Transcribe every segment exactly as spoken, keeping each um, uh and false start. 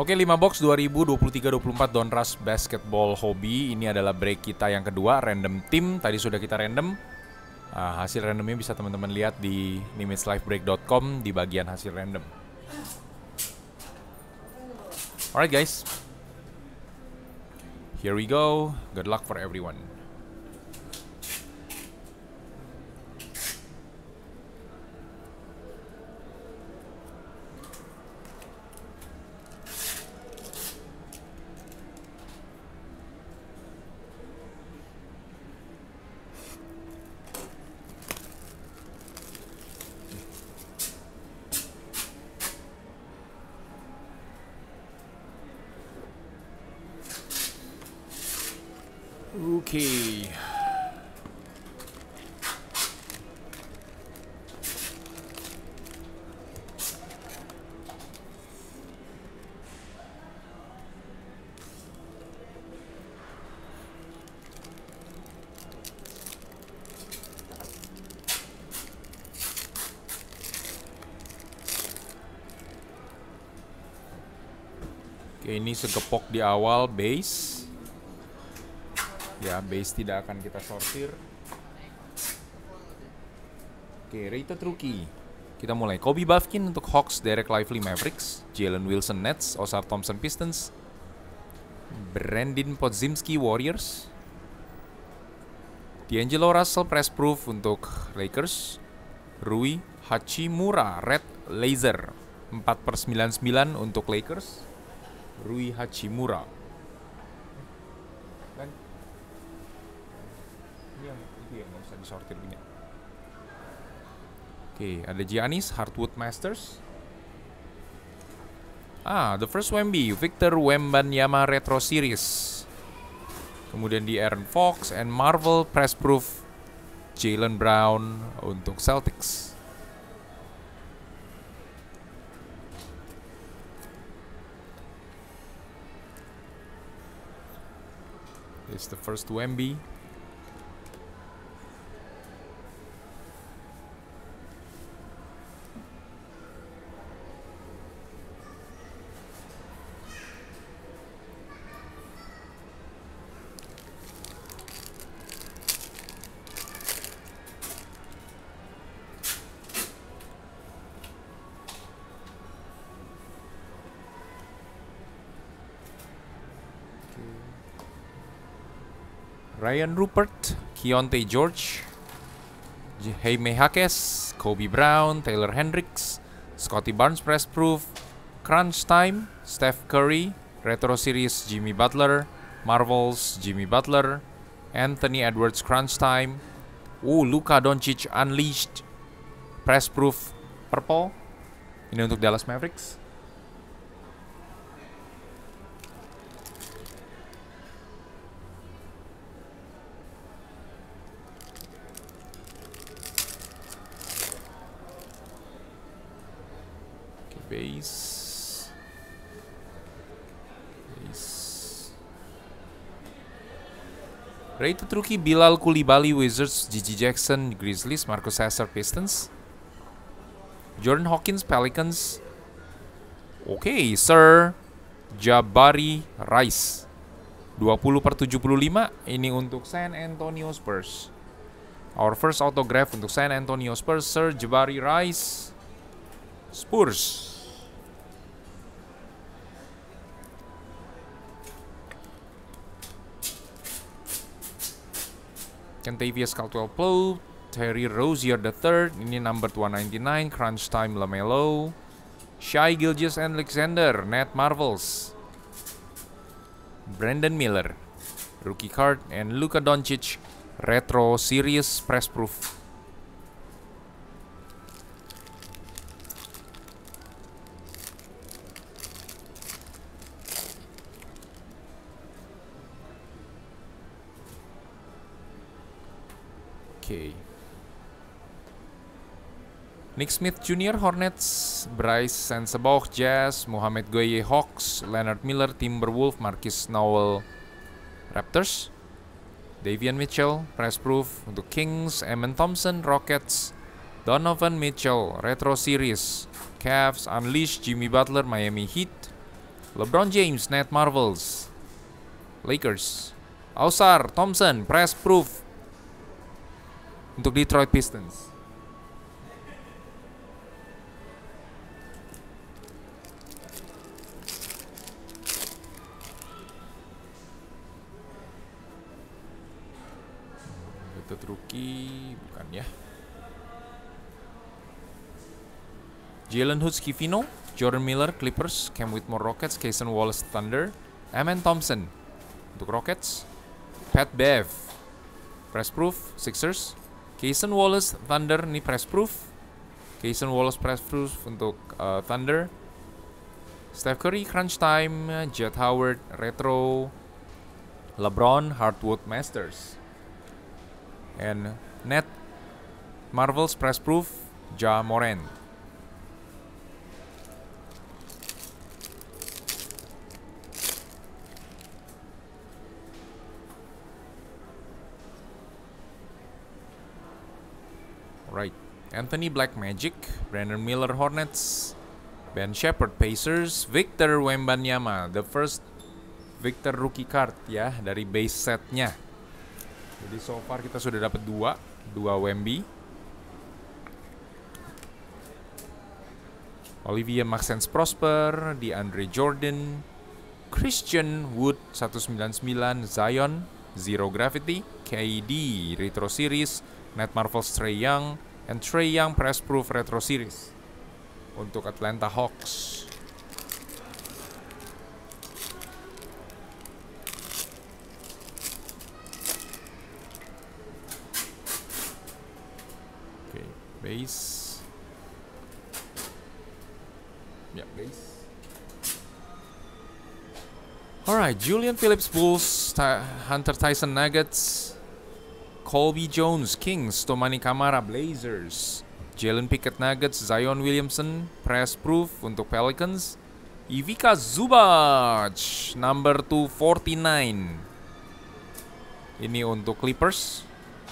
Oke, lima box dua ribu dua puluh tiga dua puluh empat Donruss Basketball Hobby. Ini adalah break kita yang kedua, random team. Tadi sudah kita random. uh, Hasil randomnya bisa teman-teman lihat di nimitz live break dot com di bagian hasil random. Alright guys, here we go. Good luck for everyone. Oke, okay. Oke, ini segepok di awal base. Ya, base tidak akan kita sortir. Oke, rated rookie. Kita mulai. Kobe Bufkin untuk Hawks, Derek Lively Mavericks, Jalen Wilson Nets, Osar Thompson Pistons, Brandin Podziemski Warriors, D'Angelo Russell Press Proof untuk Lakers, Rui Hachimura Red Laser empat per sembilan puluh sembilan untuk Lakers, Rui Hachimura. Sortir punya. Oke, ada Giannis Hardwood Masters. Ah, the first Wemby, Victor Wembanyama Retro Series. Kemudian di Aaron Fox and Marvel Press Proof Jaylen Brown untuk Celtics. This is the first Wemby. Ryan Rupert, Keontae George, Jaime Jaquez, Kobe Brown, Taylor Hendricks, Scottie Barnes Press Proof, Crunch Time, Steph Curry, Retro Series Jimmy Butler, Marvels Jimmy Butler, Anthony Edwards Crunch Time, uh, Luka Doncic Unleashed, Press Proof Purple. Ini untuk Dallas Mavericks. Base. Base. Rated rookie Bilal Coulibaly Wizards, Gigi Jackson Grizzlies, Marcus Sasser Pistons, Jordan Hawkins Pelicans. Oke, okay, Sir Jabari Rice dua puluh per tujuh puluh lima. Ini untuk San Antonio Spurs. Our first autograph untuk San Antonio Spurs, Sir Jabari Rice Spurs. Kentavious Caldwell-Pope, Terry Rozier the third, ini number one ninety-nine, Crunch Time LaMelo, Shai Gilgeous-Alexander, Net Marvels, Brandon Miller, rookie card, and Luka Doncic, Retro Series Press Proof. Okay. Nick Smith Junior Hornets, Bryce Sensabaugh Jazz, Mohamed Gueye Hawks, Leonard Miller Timberwolves, Markieff Nowell Raptors, Davion Mitchell Press Proof untuk Kings, Amen Thompson Rockets, Donovan Mitchell Retro Series Cavs, Unleashed Jimmy Butler Miami Heat, LeBron James, Net Marvels, Lakers. Ausar Thompson, Press Proof untuk Detroit Pistons. Itu rookie bukan ya. Jalen Hood-Schifino, Jordan Miller, Clippers, Cam Whitmore, Rockets, Cason Wallace, Thunder, Amen Thompson untuk Rockets, Pat Bev, Press Proof, Sixers, Cason Wallace, Thunder, ini Press Proof, Cason Wallace Press Proof untuk uh, Thunder, Steph Curry, Crunch Time, Jet Howard, Retro, LeBron, Hardwood Masters, and Net Marvels Press Proof, Ja Morant. Right, Anthony Black Magic, Brandon Miller Hornets, Ben Shepherd Pacers, Victor Wembanyama, the first Victor rookie card ya dari base setnya. Jadi so far kita sudah dapat dua, dua Wemby. Olivia Maxence Prosper, DeAndre Jordan, Christian Wood seratus sembilan puluh sembilan, Zion, Zero Gravity, K D Retro Series, Net Marvels Trae Young, and Trae Young Press Proof Retro Series untuk Atlanta Hawks. Oke, okay, base. Ya, base. Alright, Julian Phillips Bulls, Hunter Tyson Nuggets, Colby Jones Kings, Tomani Kamara Blazers, Jalen Pickett Nuggets, Zion Williamson Press Proof untuk Pelicans, Ivica Zubac number two forty-nine ini untuk Clippers,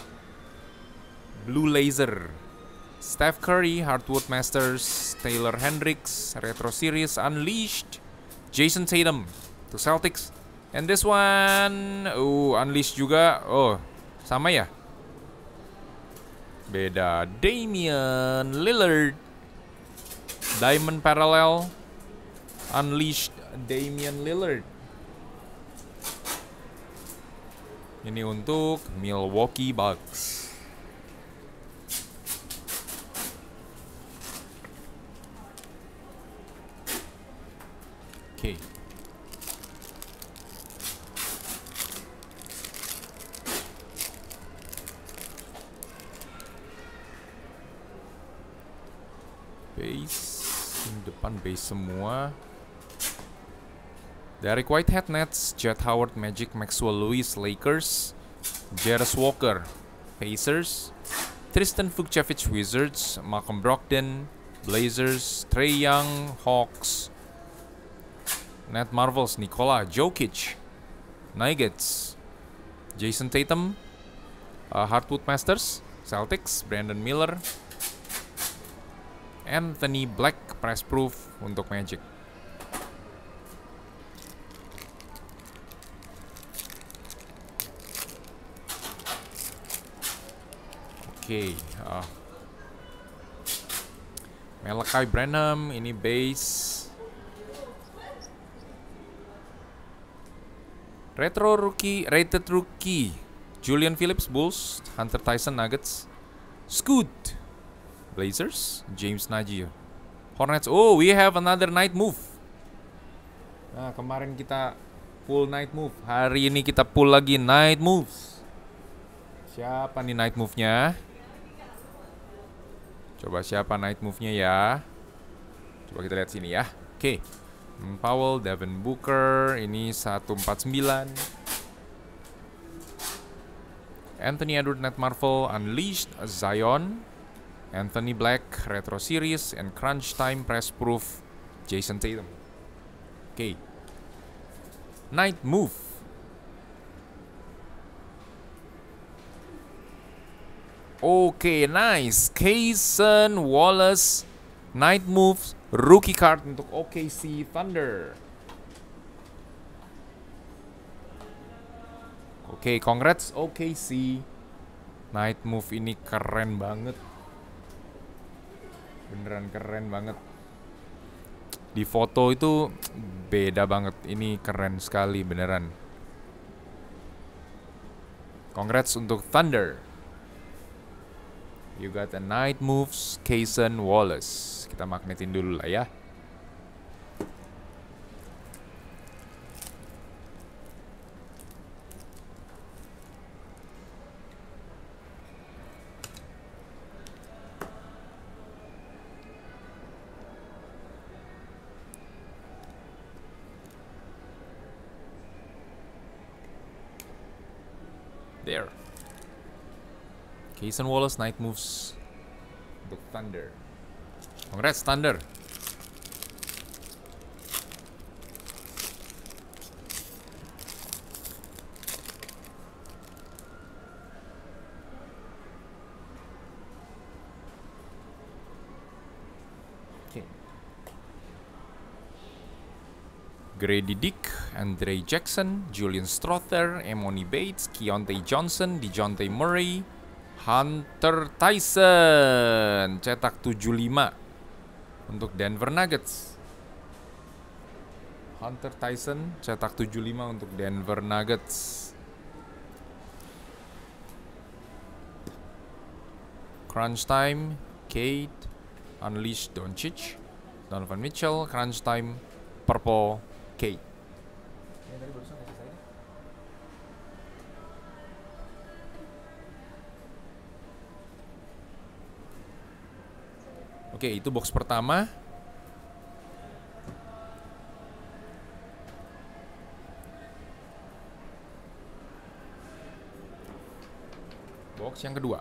Blue Laser, Steph Curry Hardwood Masters, Taylor Hendricks Retro Series Unleashed, Jason Tatum to Celtics, and this one oh Unleashed juga. Oh, sama ya? Beda. Damian Lillard, Diamond Parallel, Unleashed Damian Lillard. Ini untuk Milwaukee Bucks. Oke. Okay. Base, ini depan base semua. Derek Whitehead Nets, Jet Howard Magic, Maxwell Lewis Lakers, Jarris Walker Pacers, Tristan Vukcevic Wizards, Malcolm Brogdon Blazers, Trae Young Hawks, Net Marvels Nikola Jokic Nuggets, Jason Tatum uh, Hardwood Masters Celtics, Brandon Miller, Anthony Black Press Proof untuk Magic. Oke, okay, uh, Malachi Branham ini base. Retro rookie, rated rookie, Julian Phillips Bulls, Hunter Tyson Nuggets, Scoot Blazers, James Naji Hornets. Oh, we have another night move. Nah, kemarin kita pull night move. Hari ini kita pull lagi night moves. Siapa nih night move-nya? Coba siapa night move-nya ya? Coba kita lihat sini ya. Oke. Okay. Powell, Devin Booker, ini seratus empat puluh sembilan. Anthony Edward Net Marvel Unleashed, Zion, Anthony Black Retro Series, and Crunch Time Press Proof, Jason Tatum. Oke. Okay. Night move. Oke, okay, nice. Cason Wallace Night moves rookie card untuk O K C Thunder. Oke, okay, congrats O K C. Night move ini keren banget. Beneran keren banget. Di foto itu beda banget. Ini keren sekali beneran. Congrats untuk Thunder. You got a night moves, Cason Wallace. Kita magnetin dulu lah ya. There. Cason Wallace night moves untuk Thunder. Congrats Thunder. Okay. Grady Dick, Andre Jackson, Julian Strother, Emoni Bates, Keontae Johnson, DeJounte Murray, Hunter Tyson, cetak tujuh puluh lima untuk Denver Nuggets. Hunter Tyson cetak tujuh puluh lima untuk Denver Nuggets. Crunch time, Kate, Unleash Doncic, Donovan Mitchell, Crunch time, Purple, Kate. Oke, itu box pertama. Box yang kedua.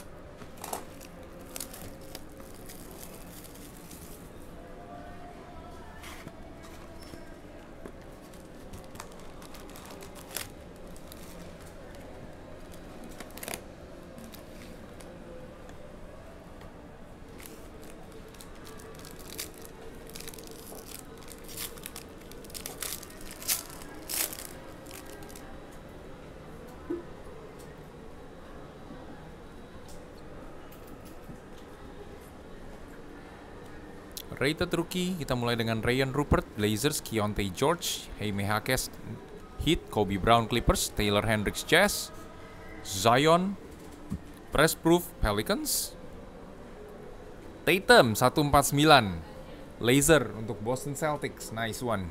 Rated rookie, kita mulai dengan Rayan Rupert, Blazers, Keontae George, Jaime Jaquez, Heat, Kobe Brown, Clippers, Taylor Hendricks, Jazz, Zion, Pressproof, Pelicans, Tatum, seratus empat puluh sembilan, Laser untuk Boston Celtics, nice one.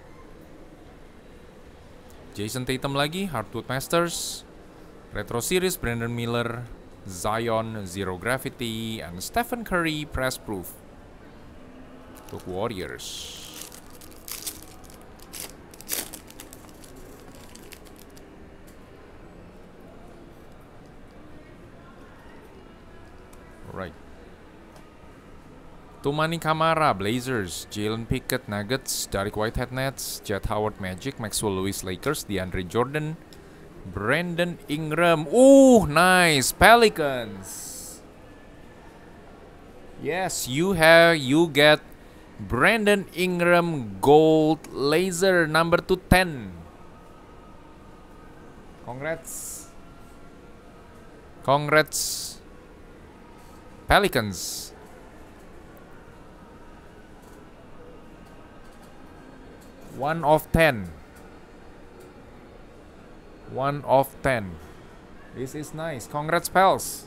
Jason Tatum lagi, Hardwood Masters, Retro Series, Brandon Miller, Zion, Zero Gravity, and Stephen Curry, Pressproof untuk Warriors. Alright. Tumani Kamara, Blazers, Jalen Pickett, Nuggets, Derek Whitehead, Nets, Jet Howard, Magic, Maxwell Lewis, Lakers, DeAndre Jordan, Brandon Ingram, uh, nice, Pelicans. Yes, you have, you get Brandon Ingram gold laser number two ten. Congrats. Congrats. Pelicans. One of ten. One of ten. This is nice. Congrats, Pels.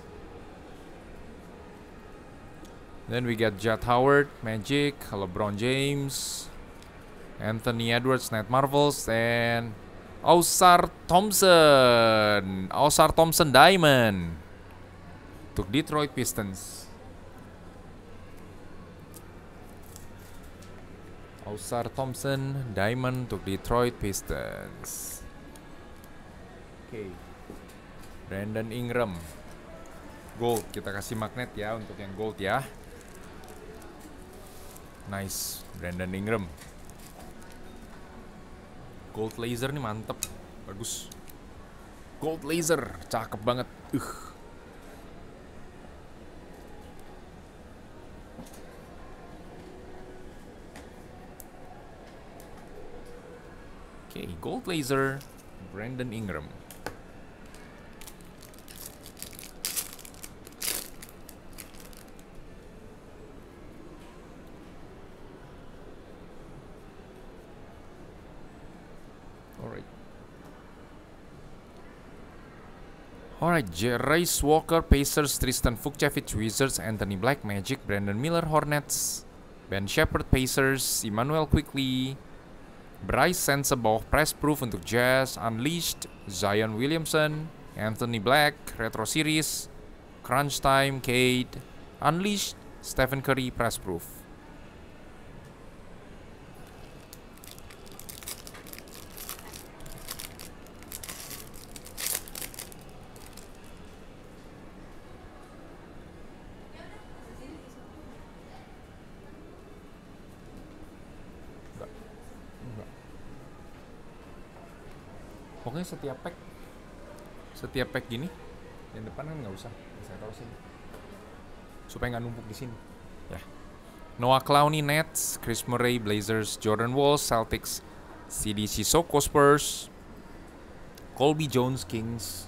Then we get Jet Howard, Magic, LeBron James, Anthony Edwards, Nate Marvels, and Ausar Thompson. Ausar Thompson Diamond untuk Detroit Pistons. Ausar Thompson Diamond untuk Detroit Pistons. Oke. Okay. Brandon Ingram. Gold, kita kasih magnet ya untuk yang gold ya. Nice, Brandon Ingram. Gold laser nih mantep, bagus. Gold laser, cakep banget. Uh. Oke, okay, gold laser, Brandon Ingram. Alright, Race Walker, Pacers, Tristan Vukcevic, Wizards, Anthony Black, Magic, Brandon Miller, Hornets, Ben Shepherd, Pacers, Emmanuel Quickley, Bryce Sensabaugh, Press Proof untuk Jazz, Unleashed, Zion Williamson, Anthony Black, Retro Series, Crunch Time, Cade, Unleashed, Stephen Curry, Press Proof. Pokoknya setiap pack setiap pack gini yang depan kan nggak usah, saya taruh sini supaya nggak numpuk di sini. Ya. Noah Clowney Nets, Chris Murray Blazers, Jordan Wall Celtics, C D Sissoko Spurs, Colby Jones Kings,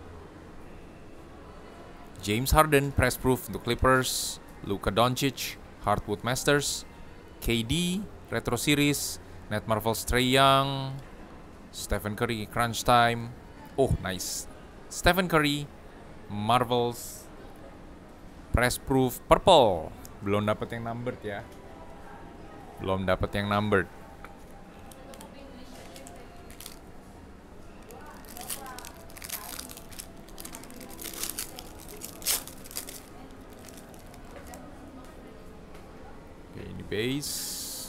James Harden Press Proof untuk Clippers, Luka Doncic Hardwood Masters, K D Retro Series, Net Marvels Trae Young, Stephen Curry Crunch Time. Oh nice, Stephen Curry Marvels Press Proof Purple. Belum dapat yang numbered ya. Belum dapat yang numbered. Oke, ini base.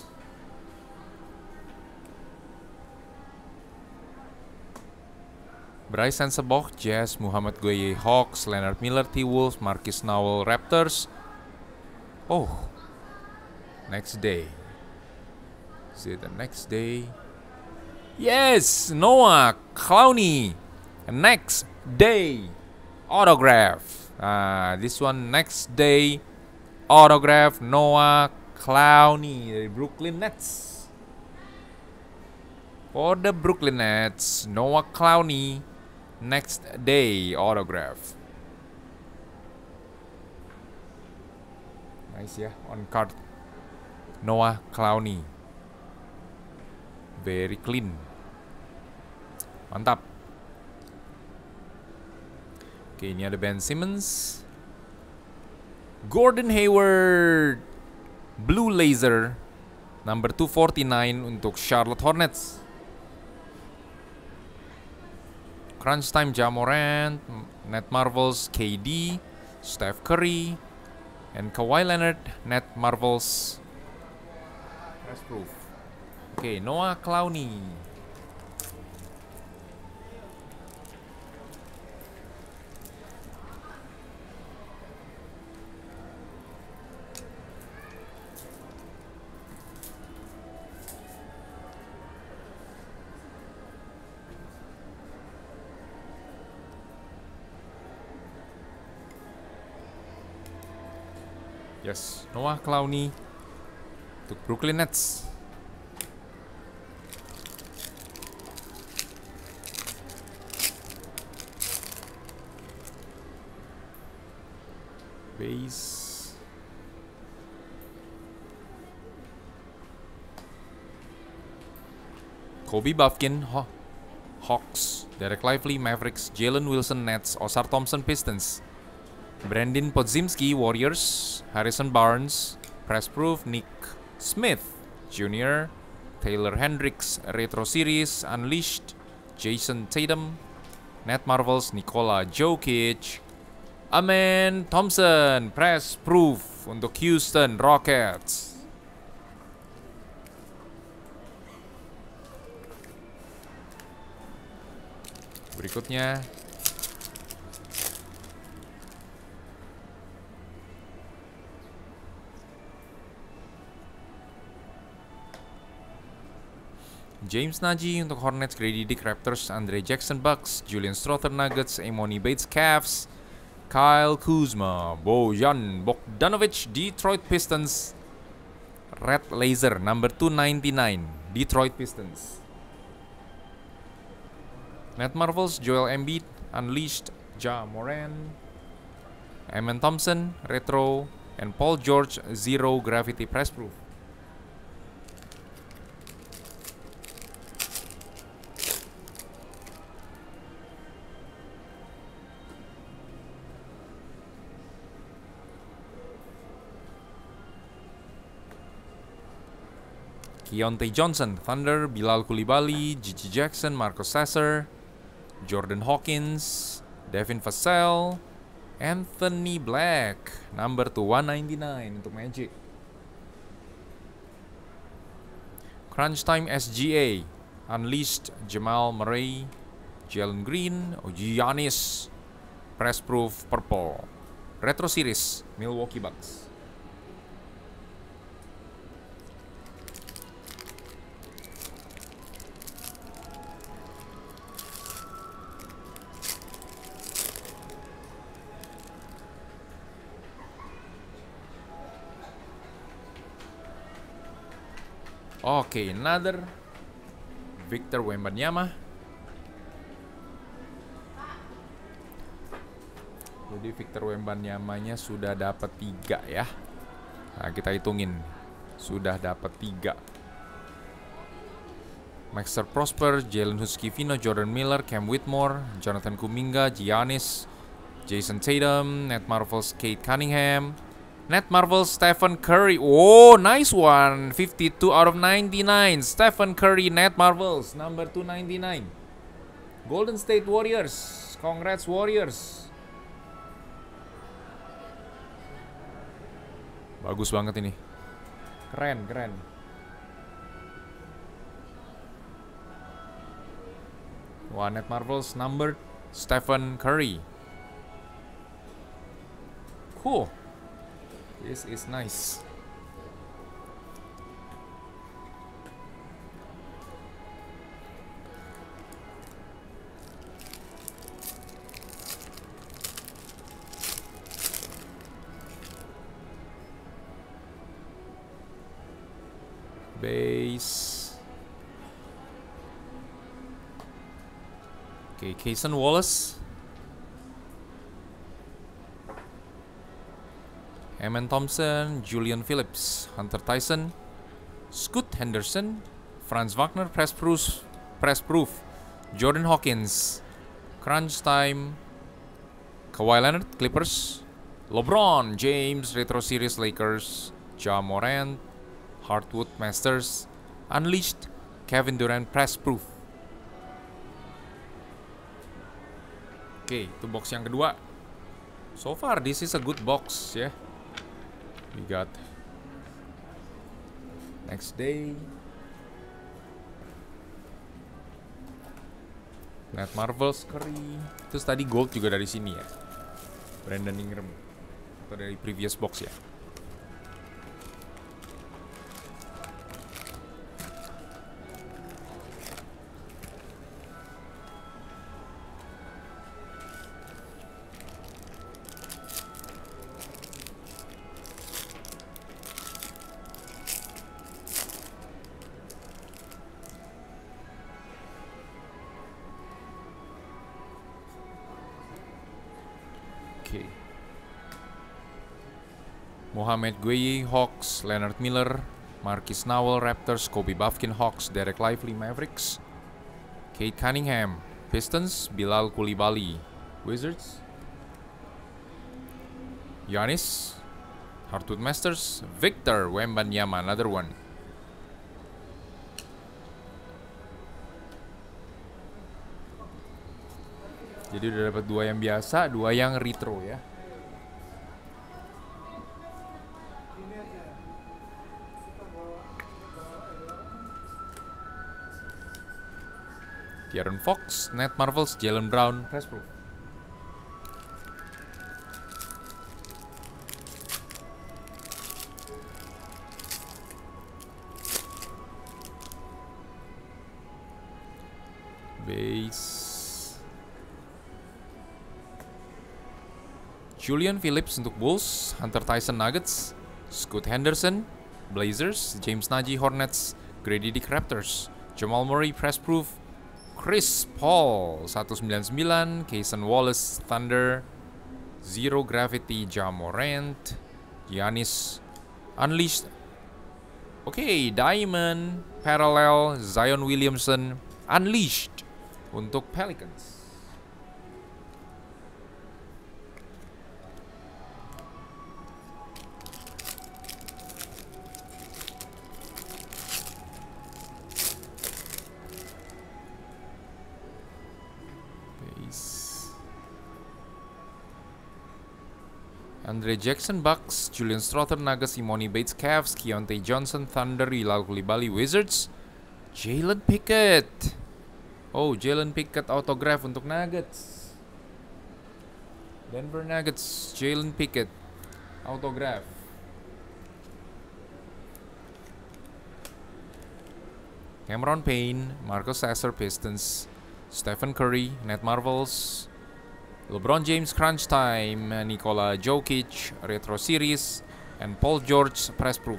Bryce Sensabaugh, Jazz, Muhammad Gueye, Hawks, Leonard Miller, T-Wolves, Marcus Nowell, Raptors. Oh, next day. Is it the next day? Yes, Noah Clowney, next day autograph. Ah, this one next day autograph Noah Clowney dari Brooklyn Nets. For the Brooklyn Nets, Noah Clowney. Next day autograph. Nice ya, on card Noah Clowney. Very clean. Mantap. Oke, ini ada Ben Simmons, Gordon Hayward, Blue Laser, number two forty-nine untuk Charlotte Hornets. Crunch Time Ja Morant, Net Marvels K D, Steph Curry, and Kawhi Leonard, Net Marvels Press Proof. Oke, okay, Noah Clowney. Yes, Noah Clowney untuk Brooklyn Nets. Base. Kobe Buffkin, Haw Hawks, Derek Lively, Mavericks, Jalen Wilson, Nets, Osar Thompson, Pistons, Brandon Podziemski, Warriors, Harrison Barnes, Press Proof, Nick Smith Junior, Taylor Hendricks, Retro Series, Unleashed, Jason Tatum, Net Marvels, Nikola Jokic, Amen Thompson, Press Proof untuk Houston Rockets. Berikutnya James Nagy untuk Hornets, Grady Dick Raptors, Andre Jackson Bucks, Julian Strother Nuggets, Emoni Bates Cavs, Kyle Kuzma, Bojan Bogdanovic, Detroit Pistons, Red Laser number two ninety-nine, Detroit Pistons. Net Marvels, Joel Embiid, Unleashed, Ja Morant, Amen Thompson, Retro, and Paul George, Zero Gravity Press Proof. Keontae Johnson, Thunder, Bilal Coulibaly, Gigi Jackson, Marcus Sasser, Jordan Hawkins, Devin Vassell, Anthony Black, number to one ninety-nine untuk Magic. Crunch Time S G A, Unleashed, Jamal Murray, Jalen Green, Giannis, Press Proof Purple. Retro Series, Milwaukee Bucks. Oke, okay, another Victor Wembanyama. Jadi Victor Wembanyamanya sudah dapat tiga ya. Nah, kita hitungin. Sudah dapat tiga. Maxter Prosper, Jalen Hurts-Vino, Jordan Miller, Cam Whitmore, Jonathan Kuminga, Giannis, Jason Tatum, Nate Marvels, Kate Cunningham, Nate Marvels, Stephen Curry. Oh, nice one. fifty-two out of ninety-nine. Stephen Curry, Nate Marvels, number two ninety-nine. Golden State Warriors. Congrats Warriors. Bagus banget ini. Keren, keren. Wah, Nate Marvels, number Stephen Curry. Cool. This is nice. Base. Okay, Cason Wallace. Amen Thompson, Julian Phillips, Hunter Tyson, Scoot Henderson, Franz Wagner, Press Proof, Press Proof, Jordan Hawkins, Crunch Time, Kawhi Leonard, Clippers, LeBron James, Retro Series Lakers, Ja Morant, Hardwood Masters, Unleashed, Kevin Durant, Press Proof. Oke, okay, itu box yang kedua. So far, this is a good box ya. Yeah. We got next day. Nate Marvels, Curry. Terus tadi gold juga dari sini ya. Brandon Ingram. Atau dari previous box ya. Mohamed Gueye, Hawks, Leonard Miller, Marquis Nowell, Raptors, Kobe Bufkin, Hawks, Derek Lively, Mavericks, Kate Cunningham, Pistons, Bilal Coulibaly, Wizards, Giannis, Hardwood Masters, Victor Wembanyama, another one. Jadi udah dapat dua yang biasa, dua yang retro ya. De'Aaron Fox, Nate Marvels, Jalen Brown, Press Proof. Base. Julian Phillips untuk Bulls, Hunter Tyson Nuggets, Scoot Henderson, Blazers, James Nagy Hornets, Grady Dick Raptors, Jamal Murray Press Proof, Chris Paul seratus sembilan puluh sembilan, Cason Wallace Thunder, Zero Gravity Ja Morant, Giannis Unleashed. Oke, okay, Diamond Parallel Zion Williamson Unleashed untuk Pelicans. Andre Jackson, Bucks. Julian Strother, Nuggets. Imoni Bates, Cavs. Keontae Johnson, Thunder. Bilal Coulibaly, Wizards. Jalen Pickett. Oh, Jalen Pickett autograph untuk Nuggets. Denver Nuggets, Jalen Pickett autograph. Cameron Payne, Marcus Sasser, Pistons. Stephen Curry, Net Marvels. LeBron James, Crunch Time. Nikola Jokic, Retro Series. And Paul George, Press Proof.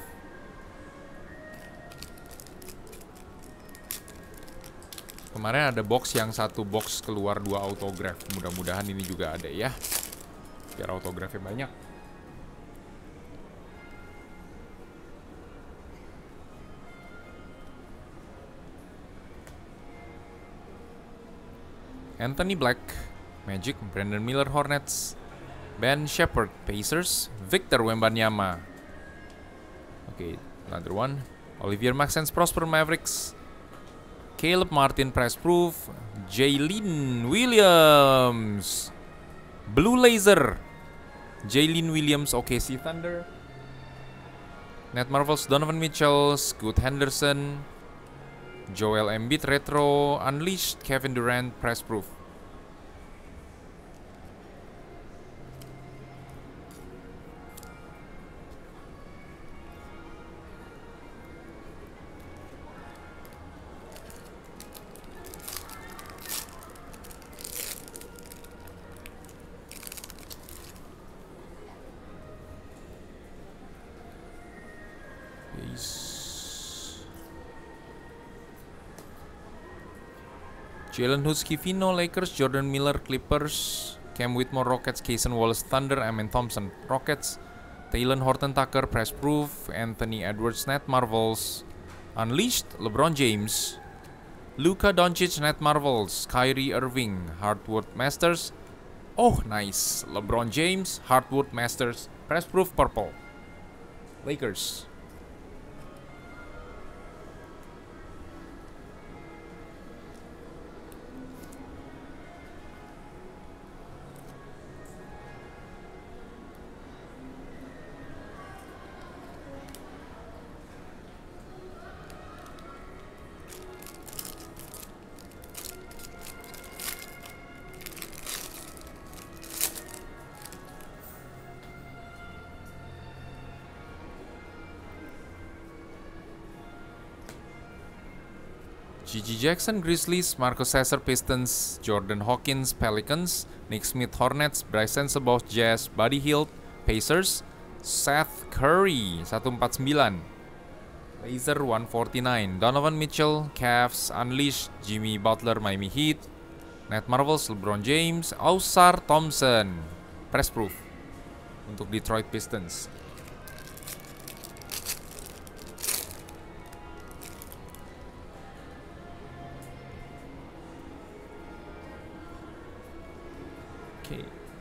Kemarin ada box yang satu box keluar dua autograph. Mudah-mudahan ini juga ada ya, biar autografnya banyak. Anthony Black, Magic. Brandon Miller, Hornets. Ben Shepherd, Pacers. Victor Wembanyama. Okay, another one. Olivier Maxence, Prosper, Mavericks. Caleb Martin, Press Proof. Jalen Williams, Blue Laser. Jalen Williams, O K C Thunder. Net Marvels, Donovan Mitchell. Scoot Henderson. Joel Embiid, Retro Unleashed. Kevin Durant, Press Proof. Jalen Husky-Vino, Lakers. Jordan Miller, Clippers. Cam Whitmore, Rockets. Cason Wallace, Thunder. Amen Thompson, Rockets. Taylor Horton Tucker, Press Proof. Anthony Edwards, Net Marvels. Unleashed, LeBron James. Luka Doncic, Net Marvels. Kyrie Irving, Hardwood Masters. Oh, nice. LeBron James, Hardwood Masters. Press Proof Purple. Lakers. G G Jackson, Grizzlies. Marcus Sasser, Pistons. Jordan Hawkins, Pelicans. Nick Smith, Hornets. Bryson Sensabaugh, Jazz. Buddy Hield, Pacers. Seth Curry, seratus empat puluh sembilan. Laser, seratus empat puluh sembilan. Donovan Mitchell, Cavs. Unleashed, Jimmy Butler, Miami Heat. Net Marvels, LeBron James. Ausar Thompson, Press Proof untuk Detroit Pistons. Okay.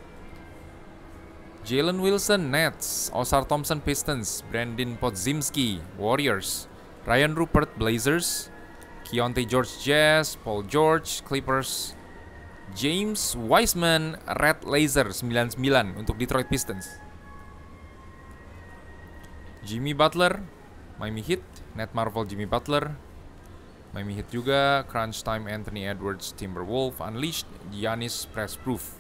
Jalen Wilson, Nets. Ausar Thompson, Pistons. Brandon Podziemski, Warriors. Ryan Rupert, Blazers. Keontae George, Jazz. Paul George, Clippers. James Wiseman, Red Laser sembilan puluh sembilan untuk Detroit Pistons. Jimmy Butler, Miami Heat. Net Marvel, Jimmy Butler. Miami Heat juga. Crunch Time, Anthony Edwards, Timberwolves. Unleashed, Giannis, Press Proof.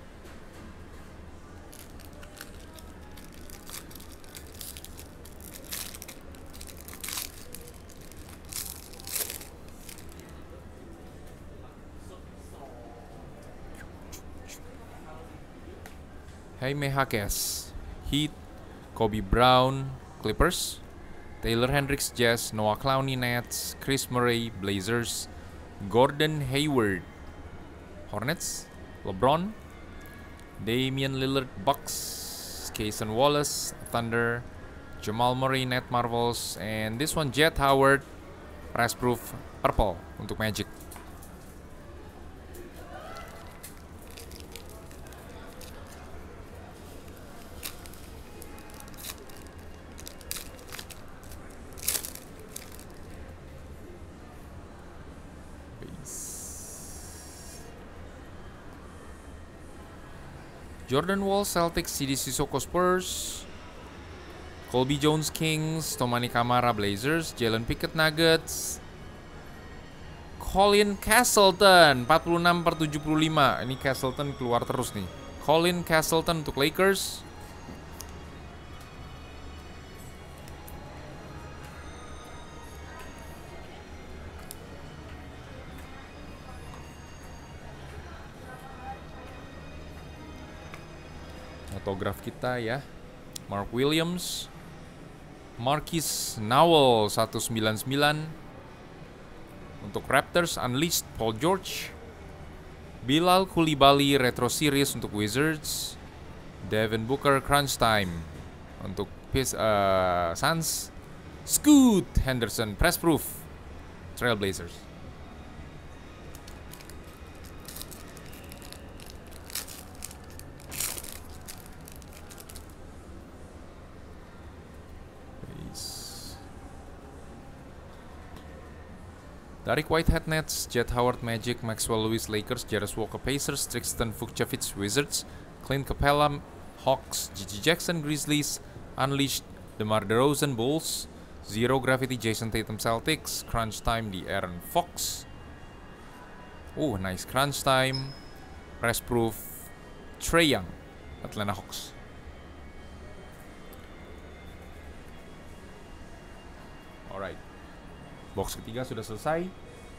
Jaime Jaquez, Heat. Kobe Brown, Clippers. Taylor Hendricks, Jazz. Noah Clowney, Nets. Chris Murray, Blazers. Gordon Hayward, Hornets. LeBron. Damian Lillard, Bucks. Cason Wallace, Thunder. Jamal Murray, Net Marvels. And this one, Jet Howard, Press Proof Purple untuk Magic. Jordan Wall, Celtics, C D Sissoko, Spurs. Colby Jones, Kings. Tomani Kamara, Blazers. Jalen Pickett, Nuggets. Colin Castleton, empat puluh enam per tujuh puluh lima. Ini Castleton keluar terus nih. Colin Castleton untuk Lakers. Autograf kita ya. Mark Williams. Marquis Nowell seratus sembilan puluh sembilan. Untuk Raptors, Unleashed, Paul George. Bilal Coulibaly Retro Series untuk Wizards. Devin Booker, Crunch Time untuk uh, Suns. Scoot Henderson, Press Proof, Trailblazers. Derek Whitehead, Nets. Jet Howard, Magic. Maxwell Lewis, Lakers. Jarvis Walker, Pacers. Tristan Vukcevic, Wizards. Clint Capella, Hawks. Gigi Jackson, Grizzlies. Unleashed, DeMar DeRozan, Bulls. Zero Gravity, Jason Tatum, Celtics. Crunch Time, di Aaron Fox. Oh, nice. Crunch Time. Press Proof, Trae Young, Atlanta Hawks. Alright. Box ketiga sudah selesai.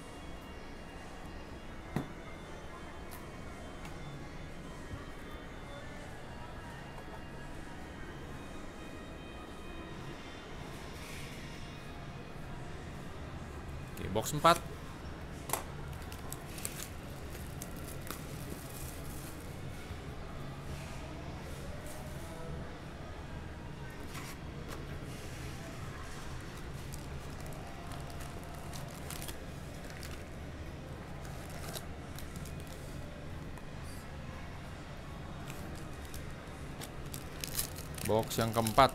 Oke, box empat. Box yang keempat.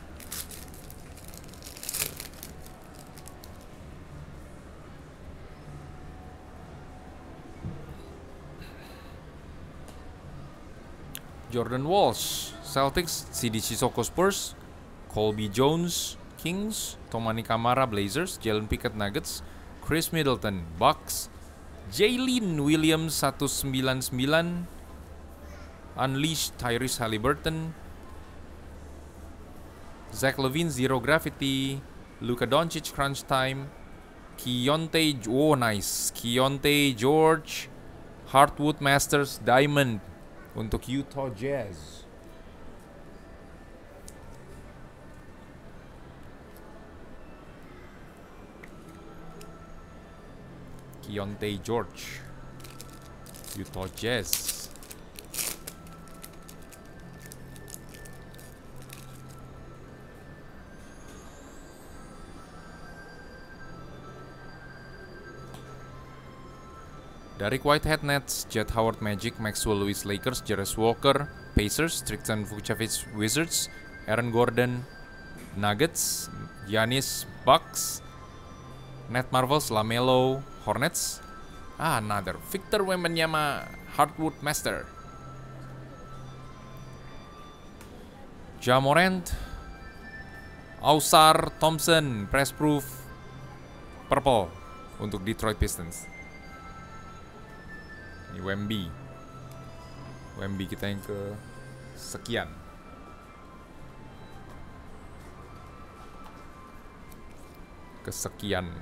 Jordan Walsh, Celtics. C D Sissoko, Spurs. Colby Jones, Kings. Tomani Kamara, Blazers. Jalen Pickett, Nuggets. Chris Middleton, Bucks. Jalen Williams seratus sembilan puluh sembilan. Unleashed, Tyrese Haliburton. Zach LaVine, Zero Gravity. Luka Doncic, Crunch Time. Keontae, oh nice. Keontae George, Hardwood Masters, Diamond untuk Utah Jazz. Keontae George, Utah Jazz. Derek Whitehead, Nets. Jet Howard, Magic. Maxwell Lewis, Lakers. Jarvis Walker, Pacers. Tristan Vukcevic, Wizards. Aaron Gordon, Nuggets. Giannis, Bucks. Net Marvels, LaMelo, Hornets. Ah, another Victor Wembanyama, Hardwood Master. Ja Morant, Ausar Thompson, Press Proof, Purple untuk Detroit Pistons. Ini Wemby. Wemby kita yang ke sekian. Kesekian.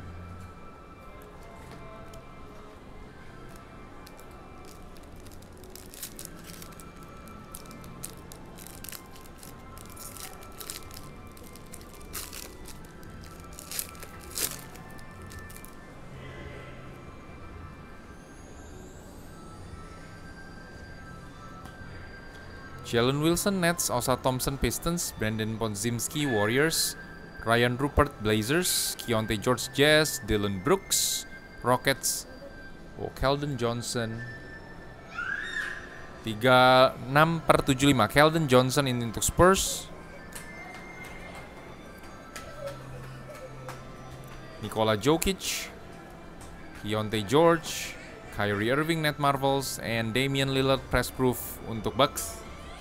Jalen Wilson, Nets. Osa Thompson, Pistons. Brandon Podziemski, Warriors. Ryan Rupert, Blazers. Keontae George, Jazz. Dylan Brooks, Rockets. Oh, Keldon Johnson. tiga puluh enam per tujuh puluh lima. Keldon Johnson ini untuk Spurs. Nikola Jokic, Keontae George, Kyrie Irving, Net Marvels, and Damian Lillard, Press Proof untuk Bucks.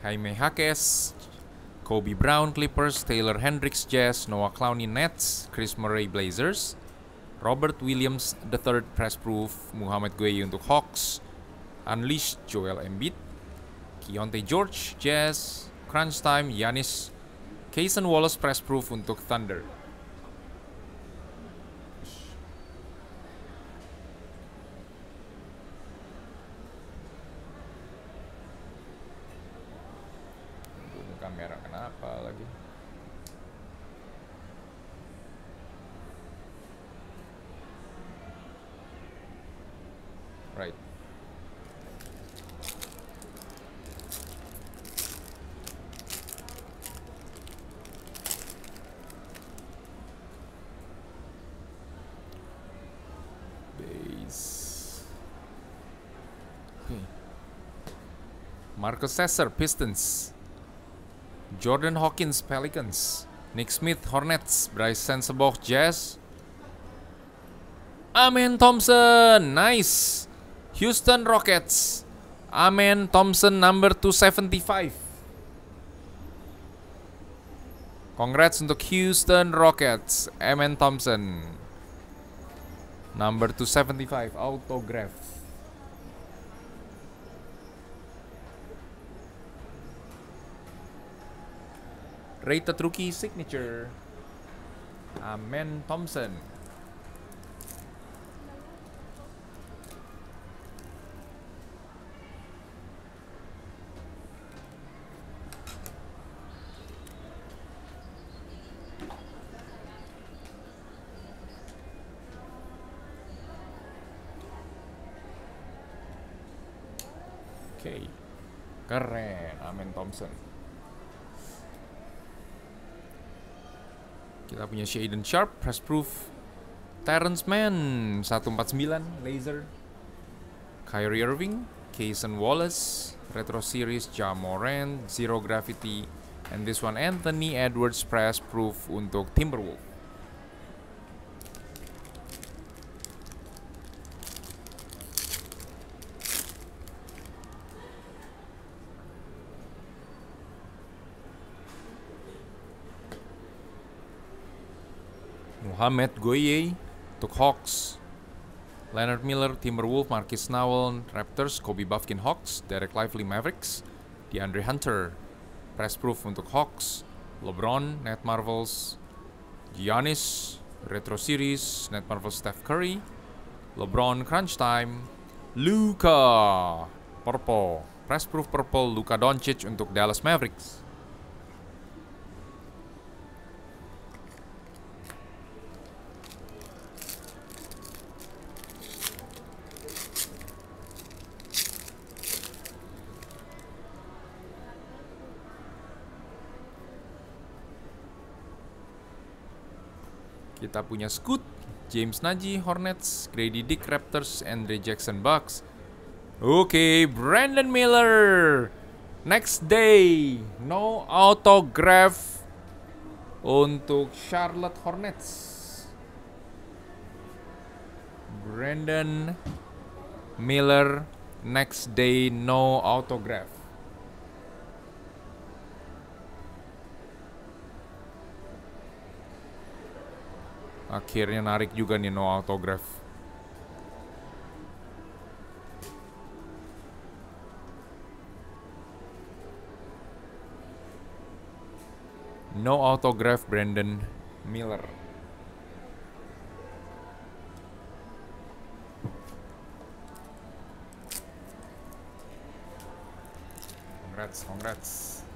Jaime Jaquez, Kobe Brown Clippers, Taylor Hendricks Jazz, Noah Clowney Nets, Chris Murray Blazers, Robert Williams the third Press Proof, Muhammad Gueye untuk Hawks, Unleashed Joel Embiid, Keontae George Jazz, Crunch Time Giannis, Cason Wallace Press Proof untuk Thunder. Kamera kenapa lagi? Right. Base. Okay. Marcus Sasser Pistons. Jordan Hawkins Pelicans, Nick Smith Hornets, Bryce Sensabaugh Jazz, Amen Thompson, nice. Houston Rockets, Amen Thompson number two seventy-five. Congrats untuk Houston Rockets, Amen Thompson number two seventy-five autograph. Rated rookie signature, Amen Thompson. Oke, okay. Keren, Amen Thompson. Kita punya Shaedon Sharpe, Press Proof, Terrence Mann, seratus empat puluh sembilan, Laser, Kyrie Irving, Cason Wallace, Retro Series, Ja Morant, Zero Gravity, and this one Anthony Edwards, Press Proof untuk Timberwolves. Muhammad Gueye untuk Hawks, Leonard Miller Timberwolves, Marquis Nowell Raptors, Kobe Buffkin Hawks, Derek Lively Mavericks, DeAndre Hunter Press Proof untuk Hawks, LeBron Net Marvels, Giannis Retro Series Net Marvels, Steph Curry, LeBron Crunch Time, Luka Purple Press Proof Purple, Luka Doncic untuk Dallas Mavericks. Kita punya Scoot, James Nagy Hornets, Grady Dick Raptors, Andre Jackson Bucks. Oke, okay, Brandon Miller Next Day, no autograph untuk Charlotte Hornets. Brandon Miller Next Day, no autograph. Akhirnya narik juga nih no autograph. No autograph Brandon Miller. Congrats, congrats.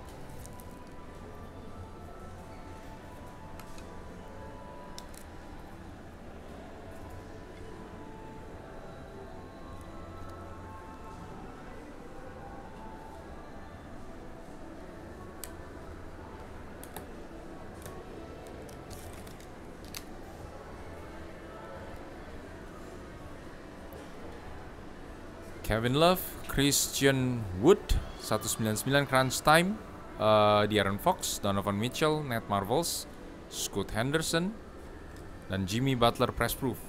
Kevin Love, Christian Wood, seratus sembilan puluh sembilan Crunch Time, uh, De'Aaron Fox, Donovan Mitchell, Net Marvels, Scoot Henderson, dan Jimmy Butler Press Proof.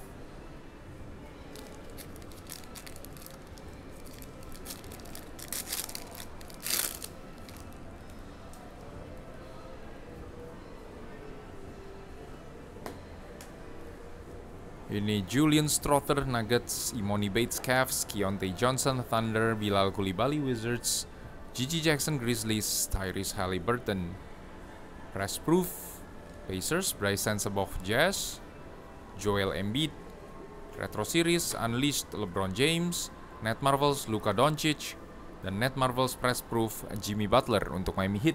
Ini Julian Strother Nuggets, Imoni Bates Cavs, Keontae Johnson Thunder, Bilal Coulibaly Wizards, Gigi Jackson Grizzlies, Tyrese Haliburton Press Proof Pacers, Bryce Sensabaugh Jazz, Joel Embiid Retro Series Unleashed LeBron James, Net Marvels Luka Doncic, dan Net Marvels Press Proof Jimmy Butler untuk Miami Heat.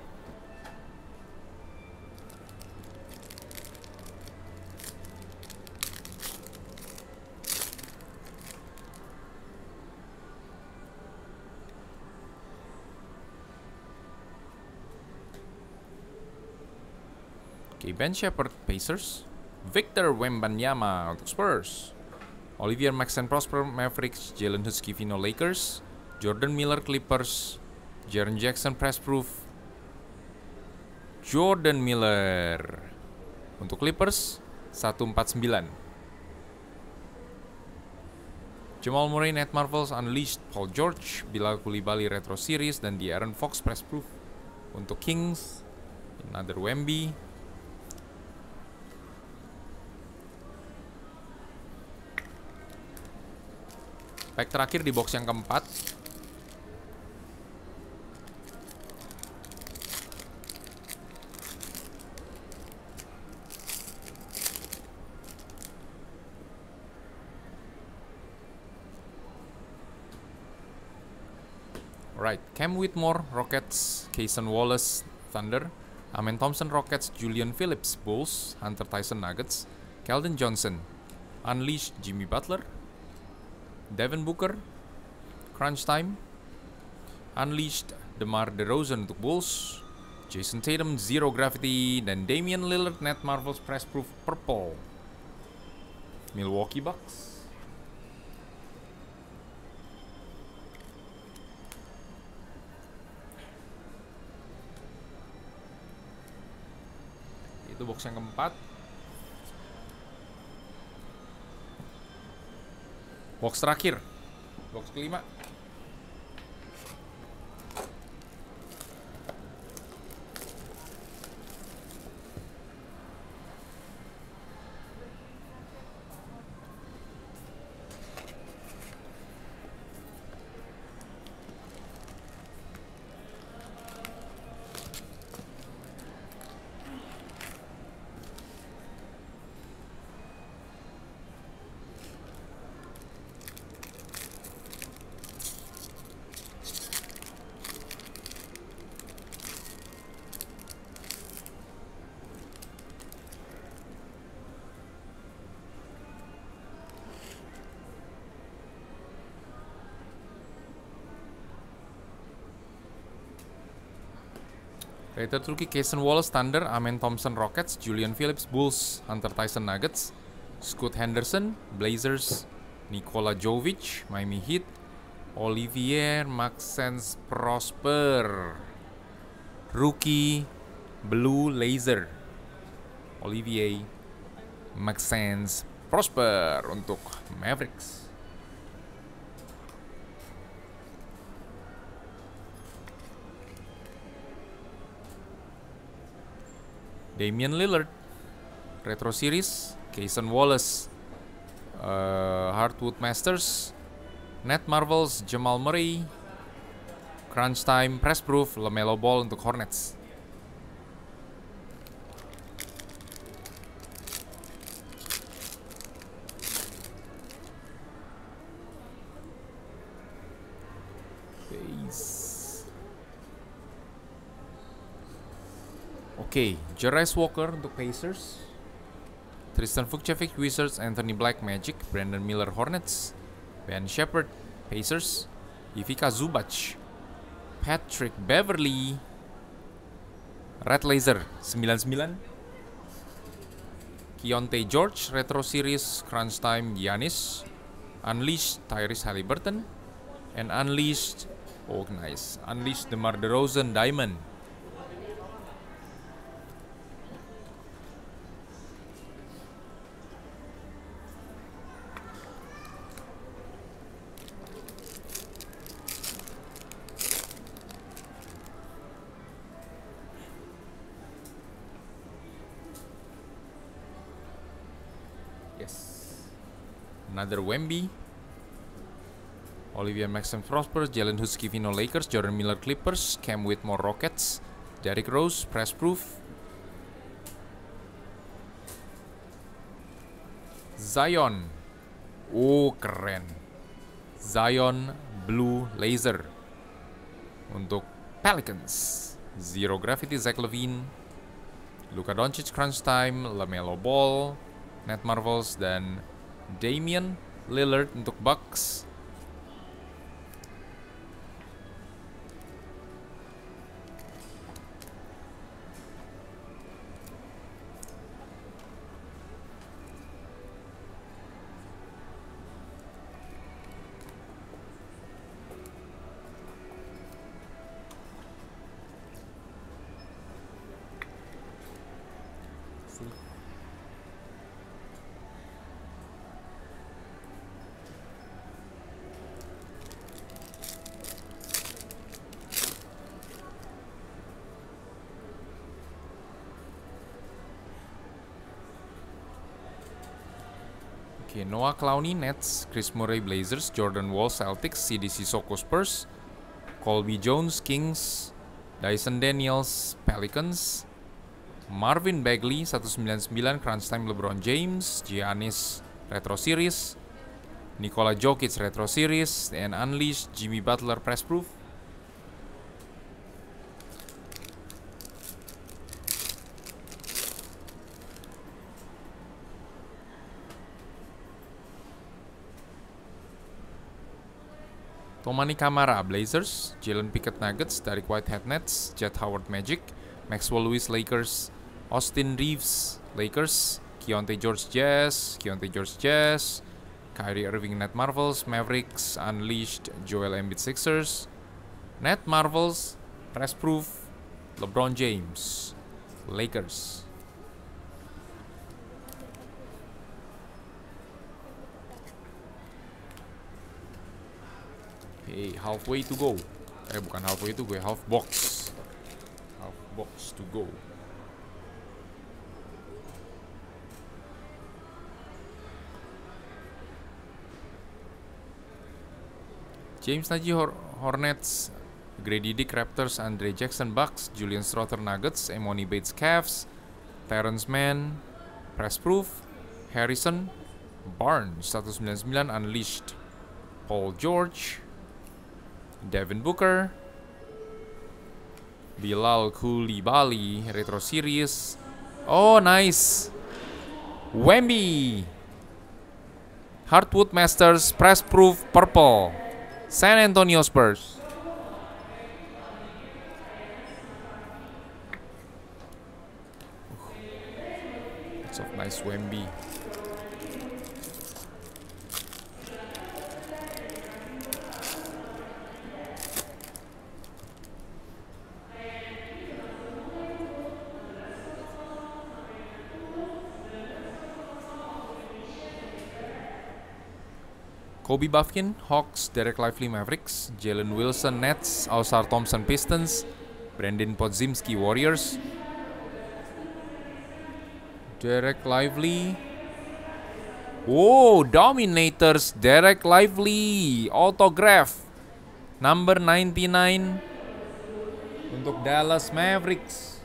Okay, Ben Shepherd Pacers, Victor Wembanyama untuk Spurs, Olivier Maxence Prosper Mavericks, Jalen Hurts-Skivino Lakers, Jordan Miller Clippers, Jaren Jackson Press Proof, Jordan Miller untuk Clippers seratus empat puluh sembilan, Jamal Murray Net Marvels Unleashed, Paul George, Bilal Coulibaly Retro Series, dan De'Aaron Fox Press Proof untuk Kings, another Wemby. Pack terakhir di box yang keempat. Alright, Cam Whitmore Rockets, Cason Wallace Thunder, Amen Thompson Rockets, Julian Phillips Bulls, Hunter Tyson Nuggets, Keldon Johnson Unleashed, Jimmy Butler, Devin Booker Crunch Time Unleashed, DeMar DeRozan untuk Bulls, Jason Tatum Zero Gravity, dan Damian Lillard Net Marvels Press Proof Purple Milwaukee Bucks. Itu box yang keempat. Box terakhir, box kelima. Rated rookie Cason Wallace Thunder, Amen Thompson Rockets, Julian Phillips Bulls, Hunter Tyson Nuggets, Scoot Henderson Blazers, Nikola Jovic Miami Heat, Olivier Maxence Prosper rookie Blue Laser, Olivier Maxence Prosper untuk Mavericks. Damian Lillard Retro Series, Cason Wallace uh, Hardwood Masters, Net Marvels Jamal Murray, Crunch Time Press Proof LaMelo Ball untuk Hornets. Oke, okay, Jarace Walker untuk Pacers, Tristan Vukcevic Wizards, Anthony Black Magic, Brandon Miller Hornets, Ben Shepherd Pacers, Ivica Zubac, Patrick Beverley Red Laser sembilan puluh sembilan, Keontae George Retro Series Crunch Time Giannis, Unleashed Tyrese Haliburton, and Unleashed, oh nice, Unleashed DeMar DeRozan Diamond. Yes. Another Wemby. Olivia Maxim Prosper, Jalen Hurts-Skivino Lakers, Jordan Miller Clippers, Cam Whitmore Rockets, Derrick Rose Press Proof, Zion. Oh keren. Zion Blue Laser untuk Pelicans. Zero Gravity Zach LaVine, Luka Doncic Crunch Time, LaMelo Ball, Ned Marvels, dan Damian Lillard untuk Bucks. Okay, Noah Clowney Nets, Chris Murray Blazers, Jordan Wall Celtics, C D C Soko Spurs, Colby Jones Kings, Dyson Daniels Pelicans, Marvin Bagley seratus sembilan puluh sembilan Crunch Time LeBron James, Giannis Retro Series, Nikola Jokic Retro Series, and Unleashed Jimmy Butler Press Proof. Tomani Kamara Blazers, Jalen Pickett Nuggets, Derek Whitehead Nets, Jet Howard Magic, Maxwell Lewis Lakers, Austin Reeves Lakers, Keontae George Jazz, Keontae George Jazz, Kyrie Irving Net Marvels, Mavericks, Unleashed Joel Embiid Sixers, Net Marvels, Press Proof, LeBron James Lakers. Hey, halfway to go. Eh, bukan halfway to go, half box. Half box to go. James Najee Hor Hornets, Grady Dick Raptors, Andre Jackson Bucks, Julian Strawther Nuggets, Emoni Bates Cavs, Terrence Mann Press Proof, Harrison Barnes seratus sembilan puluh sembilan Unleashed, Paul George, Devin Booker, Bilal Coulibaly Retro Series. Oh nice, Wemby, Hardwood Masters Press Proof Purple, San Antonio Spurs. Lots of nice Wemby. Kobe Buffkin Hawks, Derek Lively Mavericks, Jalen Wilson Nets, Ausar Thompson Pistons, Brandon Podziemski Warriors, Derek Lively. Oh, Dominators Derek Lively autograph number ninety-nine untuk Dallas Mavericks.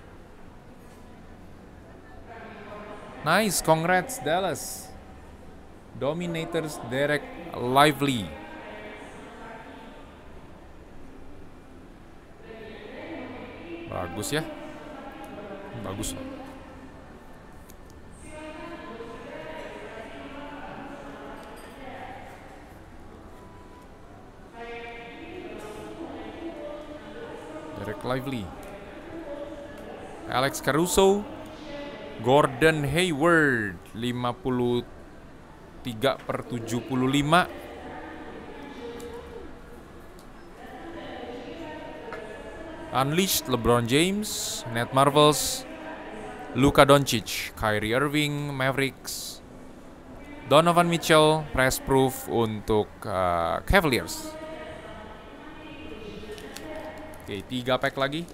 Nice, congrats Dallas. Dominators Derek Lively. Bagus ya. Bagus. Derek Lively. Alex Caruso, Gordon Hayward lima puluh tiga per tujuh puluh lima. Unleashed LeBron James, Net Marvels, Luka Doncic, Kyrie Irving Mavericks, Donovan Mitchell Press Proof untuk uh, Cavaliers. Oke, tiga pack lagi.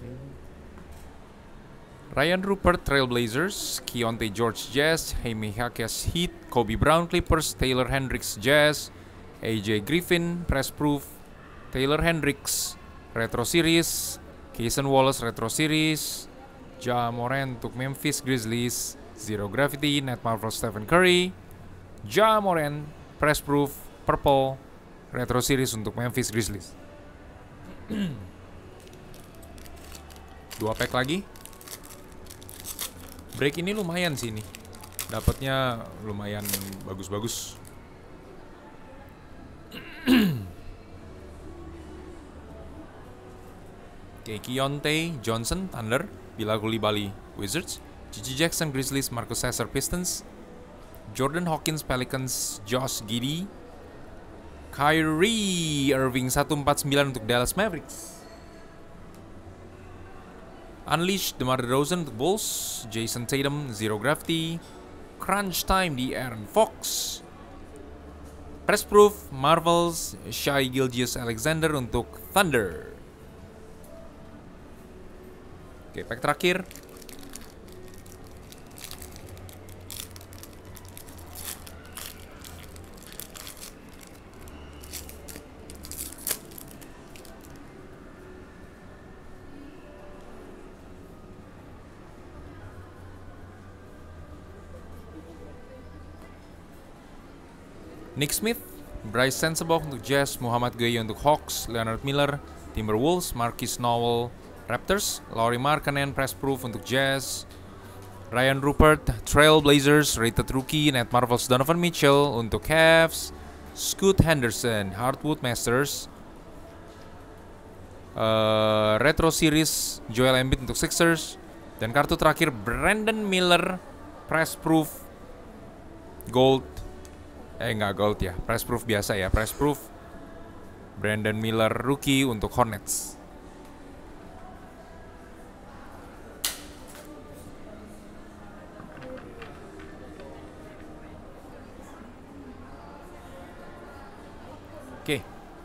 Ryan Rupert, Trailblazers. Keontae George, Jazz. Jaime Jaquez, Heat. Kobe Brown, Clippers. Taylor Hendricks, Jazz. A J Griffin, Press Proof. Taylor Hendricks, Retro Series. Cason Wallace, Retro Series. Ja Morant untuk Memphis Grizzlies. Zero Gravity, Net Marvel, Stephen Curry. Ja Morant, Press Proof, Purple. Retro Series untuk Memphis Grizzlies. Dua pack lagi. Break ini lumayan sih nih. Dapatnya lumayan bagus-bagus. Oke, Keontae Johnson, Thunder. Bilal Coulibaly, Wizards. G G Jackson, Grizzlies. Marcus Sasser, Pistons. Jordan Hawkins, Pelicans. Josh Giddey. Kyrie Irving seratus empat puluh sembilan untuk Dallas Mavericks. Unleash, DeMar DeRozan untuk Bulls. Jason Tatum, Zero Gravity. Crunch Time di Aaron Fox. Press Proof, Marvels, Shai Gilgeous-Alexander untuk Thunder. Oke, pack terakhir. Nick Smith, Bryce Sensabaugh untuk Jazz, Muhammad Gueye untuk Hawks, Leonard Miller, Timberwolves, Marquise Nowell, Raptors, Lauri Markkanen, Press Proof untuk Jazz, Ryan Rupert, Trailblazers, Rated Rookie, Net Marvels, Donovan Mitchell untuk Cavs, Scoot Henderson, Hardwood Masters, uh, Retro Series, Joel Embiid untuk Sixers, dan kartu terakhir Brandon Miller, Press Proof, Gold. Eh nggak gold ya, Press Proof biasa ya, Press Proof Brandon Miller rookie untuk Hornets. Oke.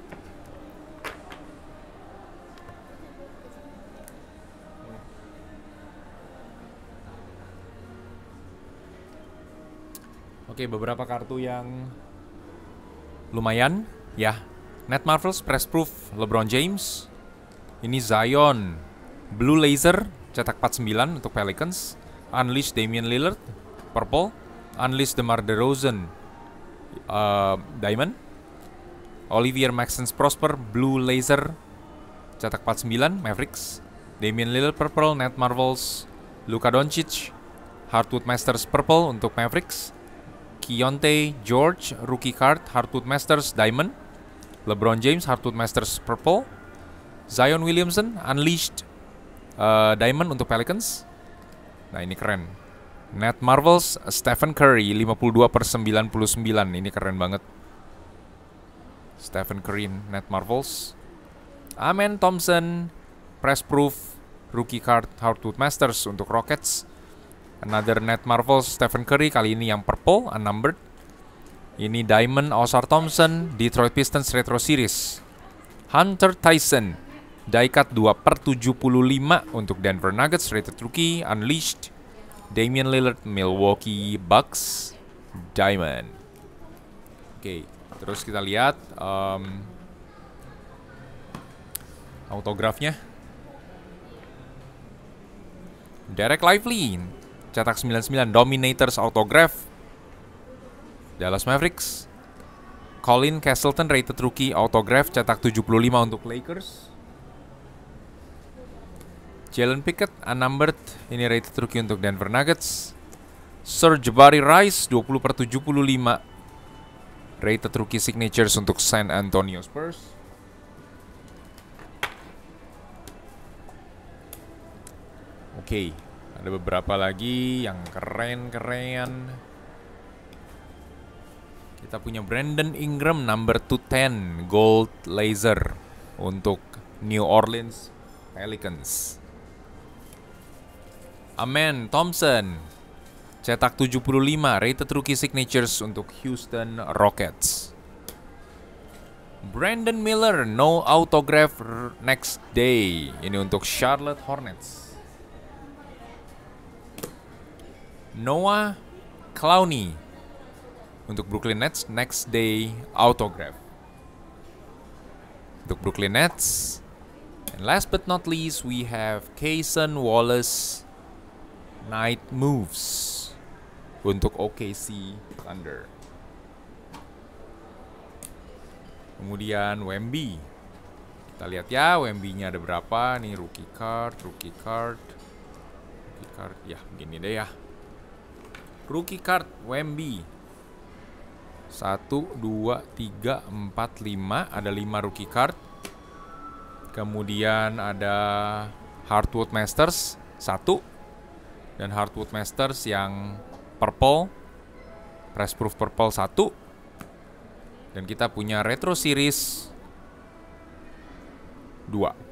Oke, beberapa kartu yang lumayan ya. Net Marvels, Press Proof, LeBron James. Ini Zion, Blue Laser, cetak empat puluh sembilan untuk Pelicans. Unleash, Damian Lillard, Purple. Unleash, DeMar DeRozan, uh, Diamond. Olivier Maxence Prosper, Blue Laser, cetak empat puluh sembilan, Mavericks. Damian Lillard, Purple. Net Marvels, Luka Doncic, Hardwood Masters, Purple untuk Mavericks. Keontae George, Rookie Card, Hardwood Masters, Diamond. LeBron James, Hardwood Masters, Purple. Zion Williamson, Unleashed, uh, Diamond untuk Pelicans. Nah ini keren. Net Marvels, Stephen Curry, lima puluh dua per sembilan puluh sembilan. Ini keren banget. Stephen Curry, Net Marvels. Amen Thompson, Press Proof, Rookie Card, Hardwood Masters untuk Rockets. Another Net Marvels, Stephen Curry, kali ini yang purple, unnumbered. Ini Diamond, Ausar Thompson, Detroit Pistons Retro Series. Hunter Tyson, die-cut dua per tujuh puluh lima untuk Denver Nuggets, Rated Rookie, Unleashed. Damian Lillard, Milwaukee Bucks, Diamond. Oke, terus kita lihat um, autografnya. Derek Lively, cetak sembilan puluh sembilan, Dominators autograph, Dallas Mavericks. Colin Castleton, Rated Rookie autograph, cetak tujuh puluh lima untuk Lakers. Jalen Pickett, unnumbered, ini Rated Rookie untuk Denver Nuggets. Sir Jabari Rice, dua puluh per tujuh puluh lima, Rated Rookie Signatures untuk San Antonio Spurs. Oke, okay. Ada beberapa lagi yang keren-keren. Kita punya Brandon Ingram, number two ten, Gold Laser untuk New Orleans Pelicans. Amen Thompson, cetak tujuh puluh lima, Rated Rookie Signatures untuk Houston Rockets. Brandon Miller, no autograph next day. Ini untuk Charlotte Hornets. Noah Clowney untuk Brooklyn Nets, next day autograph. Untuk Brooklyn Nets. And last but not least, we have Cason Wallace, Night Moves untuk O K C Thunder. Kemudian Wemby. Kita lihat ya, Wemby-nya ada berapa. Nih rookie card, rookie card. Rookie card, ya begini deh ya. Rookie card Wemby. Satu, dua, tiga, empat, lima. Ada lima rookie card. Kemudian ada Hardwood Masters satu. Dan Hardwood Masters yang purple, Press Proof Purple satu. Dan kita punya Retro Series dua.